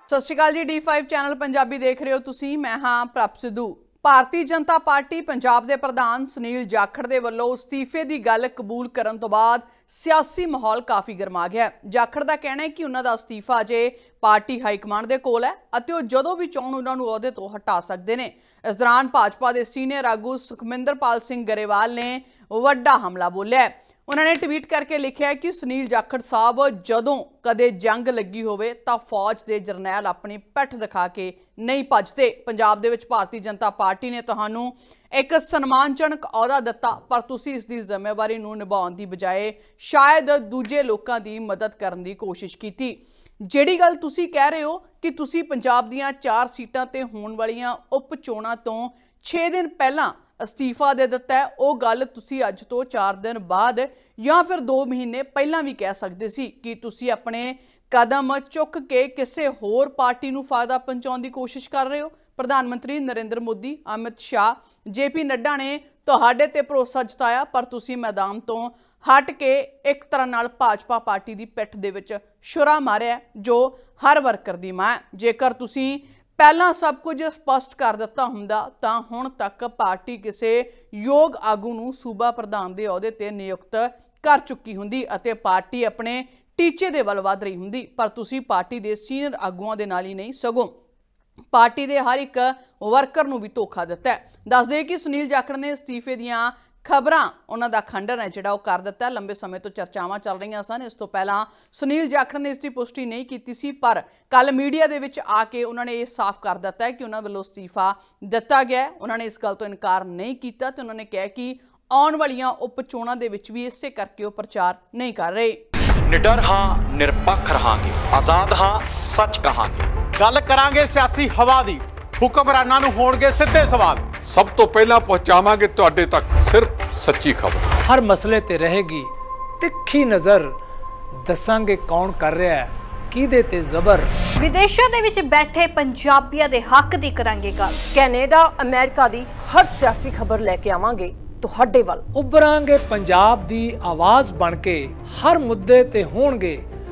सत श्री अकाल जी। D5 channel Punjabi देख रहे हो तुसी। मैं हाँ प्रभ सिद्धू। भारतीय जनता पार्टी पंजाब के प्रधान सुनील जाखड़ के वलों अस्तीफे की गल कबूल करने तो बाद सियासी माहौल काफ़ी गरमा गया। जाखड़ का कहना है कि उन्होंने अस्तीफा अजे पार्टी हाईकमान के कोल है और वो जदों भी चाहन उन्होंने अहुदे तो हटा सकते हैं। इस दौरान भाजपा के सीनियर आगू सुखमिंदरपाल सिंह गरेवाल ने वड्डा हमला बोलिया है। उन्होंने ट्वीट करके लिखा है कि सुनील जाखड़ साहब जदों कदे जंग लगी होवे तां फौज के जरनैल अपनी पिठ दिखा के नहीं भजते। पंजाब दे विच भारतीय जनता पार्टी ने तुहानू एक सन्मानजनक अहुदा दिता पर तुसी इसकी जिम्मेवारी नूं निभाउण दी बजाए शायद दूजे लोकां दी मदद करन दी कोशिश कीती। जिहड़ी गल तुसी कह रहे हो कि तुसी पंजाब दीयां 4 सीटां ते होण वालीआं उप चोणां तों 6 दिन पहलां अस्तीफा दे दिता है। वो गल तुसी अज तो 4 दिन बाद या फिर 2 महीने पहलां भी कह सकते सी कि तुसी अपने कदम चुक के किसी होर पार्टी नूं फायदा पहुंचाउण दी कोशिश कर रहे हो। प्रधानमंत्री नरेंद्र मोदी, अमित शाह, JP नड्डा ने तुहाडे ते भरोसा जताया पर तुसी मैदान तो हट के एक तरह नाल भाजपा पार्टी की पिठ दे विच छुरा मारिया जो हर वर्कर दी मां है। जेकर तुसी पहला सब कुछ स्पष्ट कर दिता हुंदा तां हुण तक पार्टी किसी योग आगू नूं सूबा प्रधान के अहुदे ते नियुक्त कर चुकी हुंदी अते पार्टी अपने टीचे दे वल वध रही हुंदी। पर तुसी पार्टी के सीनियर आगूआं दे नाल ही नहीं सगों पार्टी के हर एक वर्कर नूं भी धोखा दिता है। दस दे कि सुनील जाखड़ ने अस्तीफे दीआं खबरां उन्हां दा खंडन है जिहड़ा कर दिता। लंबे समय तो चर्चावां चल रही सन। इस तो पहलां सुनील जाखड़ ने इसकी पुष्टि नहीं की सी पर कल मीडिया दे विच आके उन्होंने ये साफ कर दिता है कि उन्हां वल्लों अस्तीफा दिता गया है। उन्होंने इस गल तो इनकार नहीं किया ते उन्होंने कहा कि आउण वालीआं उप चोणां दे विच भी इसे करके वो प्रचार नहीं कर रहे। निडर हाँ, निरपक्ष रहांगे, आजाद हाँ, सच कहांगे। गल करांगे सियासी हवा दी, हुक्मरानां नूं होणगे सिद्धे सवाल। सब तो पहला पहुंचावांगे तुहाडे तक सिर्फ सच्ची खबर। हर मसले ते रहेगी तिखी नज़र, दसांगे कौन कर रहा है किहदे ते जबर। विदेशों दे विच बैठे पंजाबियों दे हक दी करांगे गल। कैनेडा अमेरिका दी हर सियासी खबर लेके आवांगे तुहाडे वल। उभरांगे पंजाब दी आवाज़ बन के, हर मुद्दे ते होणगे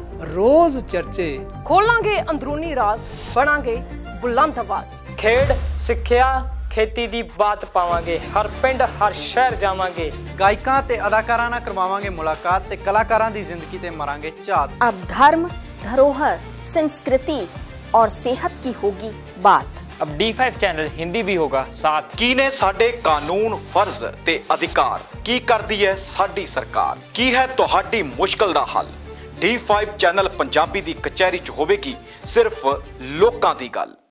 रोज चर्चे। खोलांगे अंदरूनी राज, बनांगे बुलंद आवाज। खेड, सिक्ख्या, खेती दी बात पावांगे, हर पिंड हर शहर जावांगे। गायकां ते अदाकारां नाल करवावांगे मुलाकात ते कलाकारां दी जिंदगी ते मरांगे झात। अब धर्म, धरोहर, संस्कृति और सेहत की होगी बात। अब D5 चैनल हिंदी भी होगा साथ। की ने साडे कानून, फर्ज ते अधिकार, की करदी है साडी सरकार, की है तुहाडी मुश्किल दा हल। D5 चैनल पंजाबी दी कचहरी च होवेगी सिर्फ लोकां दी गल।